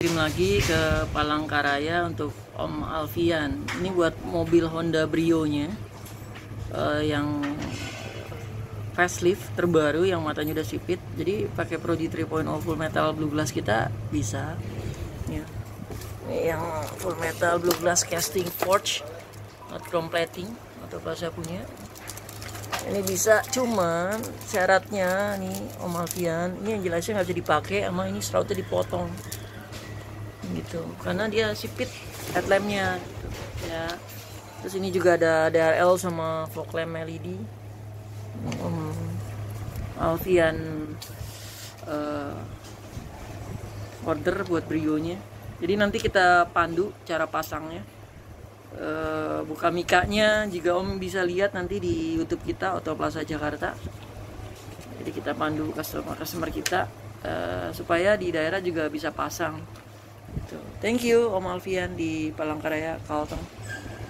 kirim lagi ke Palangkaraya untuk Om Alfian. Ini buat mobil Honda Brio-nya yang facelift terbaru, yang matanya udah sipit. Jadi pakai Prodi 3.0 full metal blue glass kita bisa. Ya. Ini yang full metal blue glass casting forge, not chrome plating atau bahasa punya. Ini bisa, cuman syaratnya nih Om Alfian, ini yang jelasnya nggak bisa dipakai, sama ini serautnya dipotong gitu karena dia sipit headlampnya gitu, ya. Terus ini juga ada DRL sama fog lamp LED. Om Alfian order buat Brio-nya. Jadi nanti kita pandu cara pasangnya. Buka mikanya juga Om bisa lihat nanti di YouTube kita, Auto Plaza Jakarta. Jadi kita pandu customer kita supaya di daerah juga bisa pasang gitu. Thank you Om Alfian di Palangkaraya, Kalteng.